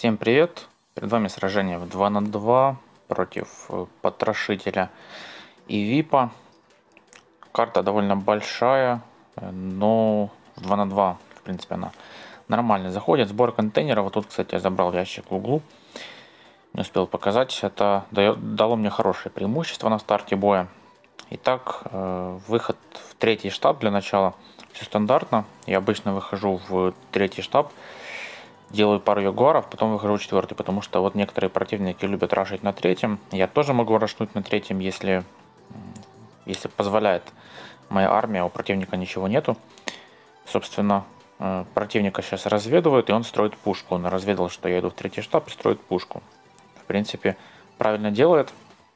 Всем привет! Перед вами сражение в 2 на 2 против Потрошителя и Випа. Карта довольно большая, но в 2 на 2, в принципе, она нормально заходит. Сбор контейнеров. Вот тут, кстати, я забрал ящик в углу. Не успел показать. Это дало мне хорошее преимущество на старте боя. Итак, выход в третий штаб для начала. Все стандартно. Я обычно выхожу в третий штаб. Делаю пару ягуаров, потом выхожу в четвертый, потому что вот некоторые противники любят рашить на третьем. Я тоже могу рашнуть на третьем, если позволяет моя армия, у противника ничего нету. Собственно, противника сейчас разведывают, и он строит пушку. Он разведал, что я иду в третий штаб и строит пушку. В принципе, правильно делает.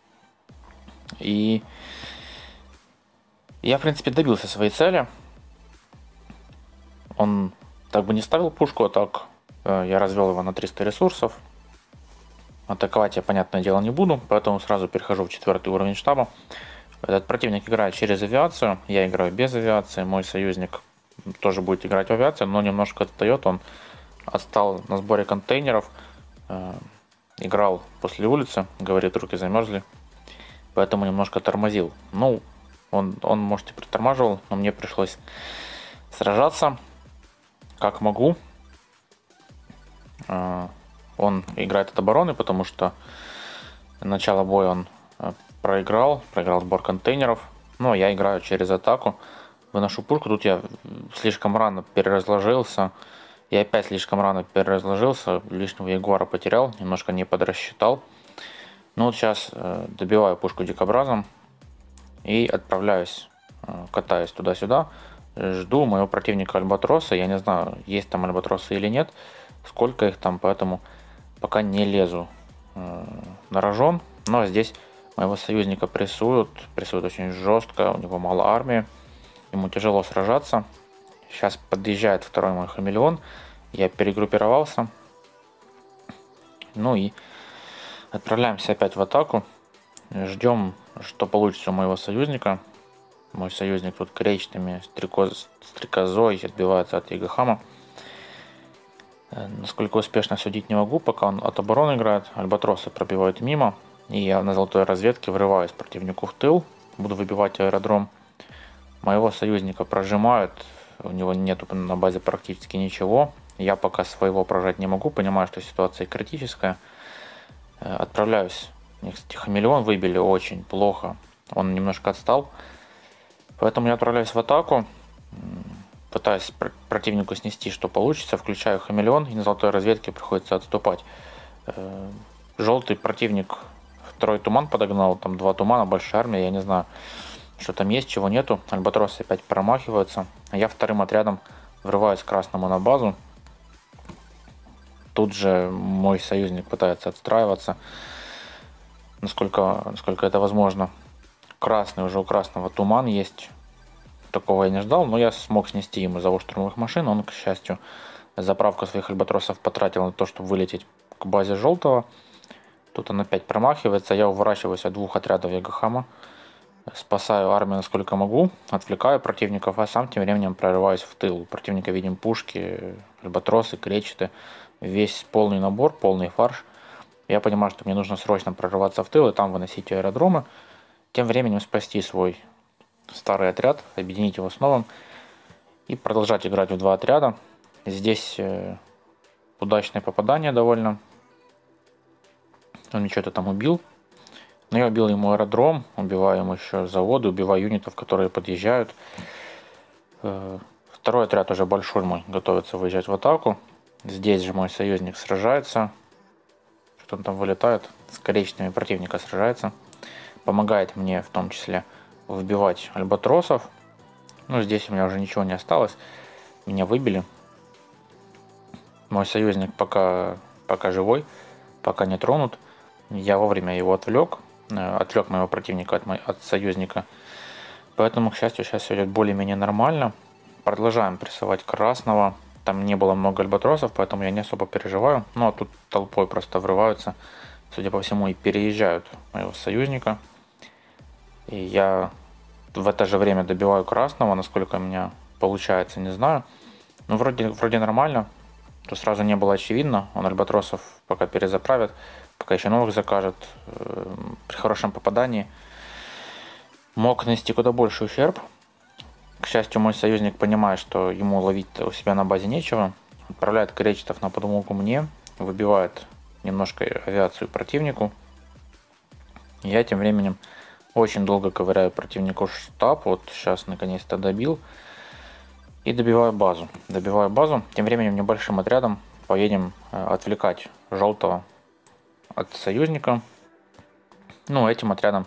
И я, в принципе, добился своей цели. Он так бы не ставил пушку, а так я развел его на 300 ресурсов. Атаковать я, понятное дело, не буду, поэтому сразу перехожу в четвертый уровень штаба. Этот противник играет через авиацию, я играю без авиации. Мой союзник тоже будет играть в авиацию, но немножко отстает. Он отстал на сборе контейнеров. Играл после улицы, говорит, руки замерзли. Поэтому немножко тормозил. Ну, он может, и притормаживал, но мне пришлось сражаться как могу. Он играет от обороны, потому что начало боя он проиграл сбор контейнеров. Но я играю через атаку, выношу пушку. Тут я слишком рано переразложился. Я опять слишком рано переразложился, лишнего ягуара потерял, немножко не подрасчитал. Ну вот сейчас добиваю пушку дикобразом и отправляюсь, катаюсь туда-сюда. Жду моего противника альбатроса. Я не знаю, есть там альбатросы или нет, сколько их там, поэтому пока не лезу на рожон. Но здесь моего союзника прессуют очень жестко, у него мало армии, ему тяжело сражаться. Сейчас подъезжает второй мой хамелеон, я перегруппировался. Ну и отправляемся опять в атаку. Ждем, что получится у моего союзника. Мой союзник тут кречетами, стрекозой отбивается от Ягохама. Насколько успешно судить не могу, пока он от обороны играет. Альбатросы пробивают мимо. И я на золотой разведке врываюсь противнику в тыл. Буду выбивать аэродром. Моего союзника прожимают. У него нету на базе практически ничего. Я пока своего прожать не могу. Понимаю, что ситуация критическая. Отправляюсь. Хамелеон выбили очень плохо. Он немножко отстал. Поэтому я отправляюсь в атаку. Пытаюсь противнику снести, что получится. Включаю хамелеон, и на золотой разведке приходится отступать. Желтый противник второй туман подогнал. Там 2 тумана, большая армия. Я не знаю, что там есть, чего нету. Альбатросы опять промахиваются. А я вторым отрядом врываюсь к красному на базу. Тут же мой союзник пытается отстраиваться, насколько это возможно. Красный, уже у красного туман есть. Такого я не ждал, но я смог снести ему завод штурмовых машин. Он, к счастью, заправку своих альбатросов потратил на то, чтобы вылететь к базе желтого. Тут он опять промахивается. Я уворачиваюсь от 2 отрядов Ягохама. Спасаю армию насколько могу. Отвлекаю противников, а сам тем временем прорываюсь в тыл. У противника видим пушки, альбатросы, кречеты. Весь полный набор, полный фарш. Я понимаю, что мне нужно срочно прорываться в тыл и там выносить аэродромы. Тем временем спасти свой старый отряд, объединить его с новым и продолжать играть в 2 отряда. Здесь удачное попадание довольно. Он что-то там убил. Но я убил ему аэродром, убиваю ему еще заводы, убиваю юнитов, которые подъезжают. Второй отряд уже большой мой, готовится выезжать в атаку. Здесь же мой союзник сражается. Что он там вылетает, с коричневыми противника сражается. Помогает мне в том числе выбивать альбатросов. Ну, здесь у меня уже ничего не осталось. Меня выбили. Мой союзник пока живой, пока не тронут. Я вовремя его отвлек моего противника от союзника. Поэтому, к счастью, сейчас все идет более-менее нормально. Продолжаем прессовать красного. Там не было много альбатросов, поэтому я не особо переживаю. Ну, а тут толпой просто врываются, судя по всему, и переезжают моего союзника. И я в это же время добиваю красного, насколько у меня получается, не знаю. Ну, вроде нормально. то сразу не было очевидно. Он альбатросов пока перезаправит, пока еще новых закажет. При хорошем попадании мог нанести куда больше ущерб. К счастью, мой союзник понимает, что ему ловить у себя на базе нечего. Отправляет кречетов на подмогу мне, выбивает немножко авиацию противнику. Я тем временем очень долго ковыряю противнику штаб. Вот сейчас наконец-то добил. И добиваю базу. Добиваю базу. Тем временем небольшим отрядом поедем отвлекать желтого от союзника. Ну, этим отрядом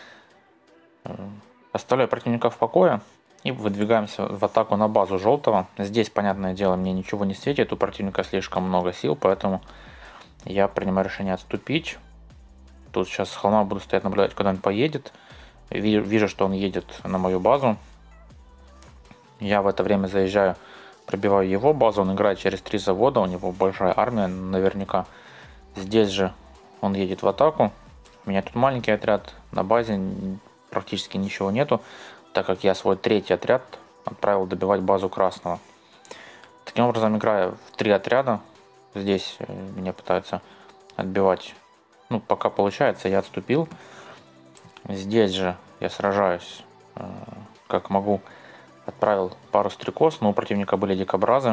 оставляю противника в покое. И выдвигаемся в атаку на базу желтого. Здесь, понятное дело, мне ничего не светит. У противника слишком много сил, поэтому я принимаю решение отступить. Тут сейчас с холма буду стоять, наблюдать, куда он поедет. Вижу, что он едет на мою базу. Я в это время заезжаю, пробиваю его базу. Он играет через 3 завода, у него большая армия наверняка. Здесь же он едет в атаку. У меня тут маленький отряд, на базе практически ничего нету, так как я свой 3-й отряд отправил добивать базу красного. Таким образом, играя в 3 отряда, здесь меня пытаются отбивать. Ну, пока получается, я отступил. Здесь же я сражаюсь как могу. Отправил пару стрекоз, но у противника были дикобразы.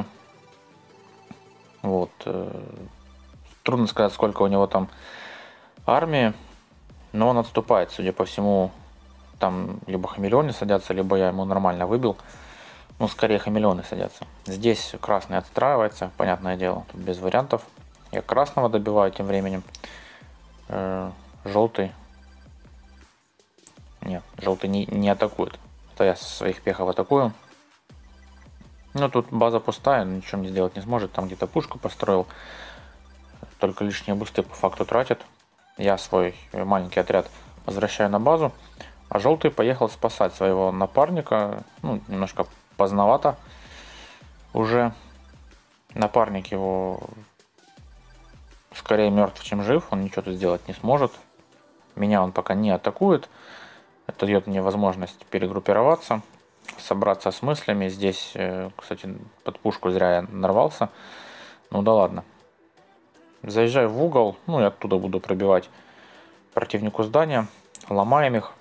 Вот. Трудно сказать, сколько у него там армии, но он отступает. Судя по всему, там либо хамелеоны садятся, либо я ему нормально выбил. Ну, скорее хамелеоны садятся. Здесь красный отстраивается, понятное дело, тут без вариантов. Я красного добиваю тем временем. Желтый. Нет, желтый не атакует. То я со своих пехов атакую. Ну, тут база пустая, ничего не сделать не сможет. Там где-то пушку построил. Только лишние бусты по факту тратит. Я свой маленький отряд возвращаю на базу. А желтый поехал спасать своего напарника. Ну, немножко поздновато. Уже напарник его скорее мертв, чем жив. Он ничего тут сделать не сможет. Меня он пока не атакует. Это дает мне возможность перегруппироваться, собраться с мыслями. Здесь, кстати, под пушку зря я нарвался. Ну да ладно. Заезжаю в угол, ну и оттуда буду пробивать противнику здания. Ломаем их.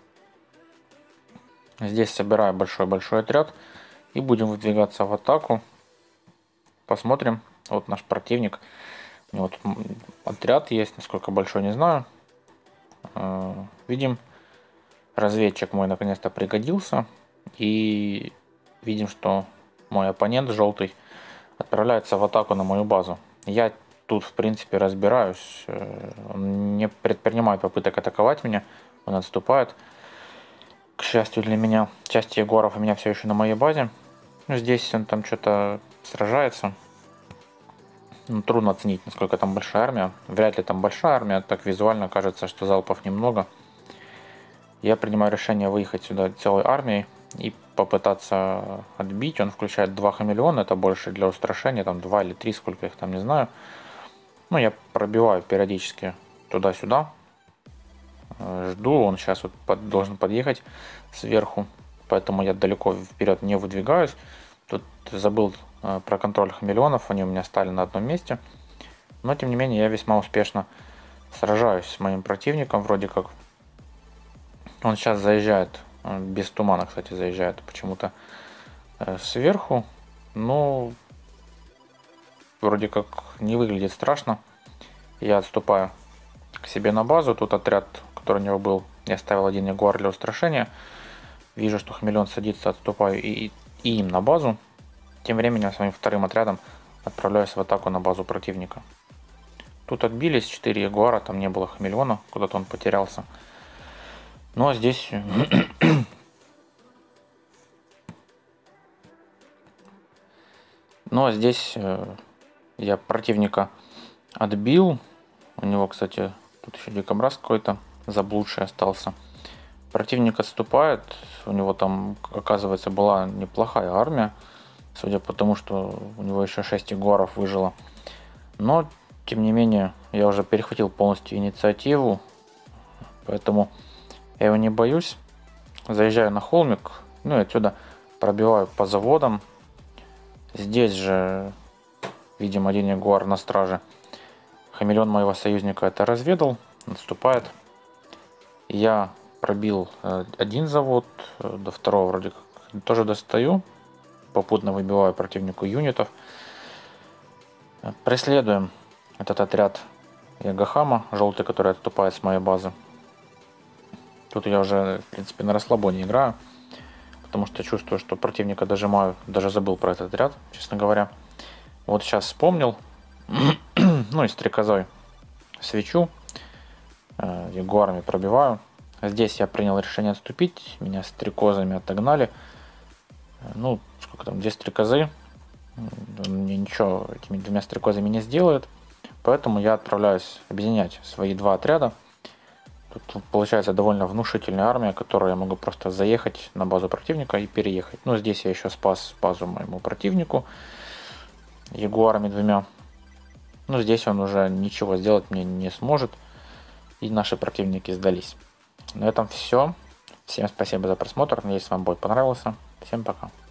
Здесь собираю большой-большой отряд. И будем выдвигаться в атаку. Посмотрим. Вот наш противник. У него тут отряд есть, насколько большой, не знаю. Видим. Разведчик мой наконец-то пригодился. И видим, что мой оппонент желтый отправляется в атаку на мою базу. Я тут, в принципе, разбираюсь. Он не предпринимает попыток атаковать меня. Он отступает. К счастью для меня, часть егоров у меня все еще на моей базе. Ну, здесь он там что-то сражается. Ну, трудно оценить, насколько там большая армия. Вряд ли там большая армия. Так визуально кажется, что залпов немного. Я принимаю решение выехать сюда целой армией и попытаться отбить. Он включает 2 хамелеона, это больше для устрашения, там 2 или 3, сколько их там, не знаю. Ну, я пробиваю периодически туда-сюда. Жду, он сейчас вот должен подъехать сверху, поэтому я далеко вперед не выдвигаюсь. Тут забыл про контроль хамелеонов, они у меня стали на одном месте. Но, тем не менее, я весьма успешно сражаюсь с моим противником, вроде как. Он сейчас заезжает, без тумана, кстати, заезжает почему-то сверху. Ну, вроде как не выглядит страшно. Я отступаю к себе на базу. Тут отряд, который у него был, я ставил один ягуар для устрашения. Вижу, что хамелеон садится, отступаю и им на базу. Тем временем своим 2-м отрядом отправляюсь в атаку на базу противника. Тут отбились 4 ягуара, там не было хамелеона, куда-то он потерялся. Ну а здесь... Ну а здесь я противника отбил. У него, кстати, тут еще дикобраз какой-то заблудший остался. Противник отступает. У него там, оказывается, была неплохая армия. Судя по тому, что у него еще 6 егоров выжило. Но, тем не менее, я уже перехватил полностью инициативу. Поэтому я его не боюсь. Заезжаю на холмик. Ну и отсюда пробиваю по заводам. Здесь же Видимо, один ягуар на страже. Хамелеон моего союзника это разведал, отступает. Я пробил один завод, до второго вроде как тоже достаю. Попутно выбиваю противнику юнитов. Преследуем этот отряд Ягохама, желтый, который отступает с моей базы. Тут я уже, в принципе, на расслабоне играю, потому что чувствую, что противника дожимаю. Даже забыл про этот отряд, честно говоря. Вот сейчас вспомнил. Ну и стрекозой свечу. Ягуарами пробиваю. Здесь я принял решение отступить. Меня стрекозами отогнали. Ну, сколько там, 2 стрекозы. Мне ничего этими 2 стрекозами не сделает. Поэтому я отправляюсь объединять свои 2 отряда. Тут получается довольно внушительная армия, которую я могу просто заехать на базу противника и переехать. Ну, здесь я еще спас базу моему противнику ягуарами 2. Ну, здесь он уже ничего сделать мне не сможет. И наши противники сдались. На этом все. Всем спасибо за просмотр. Надеюсь, вам бой понравился. Всем пока.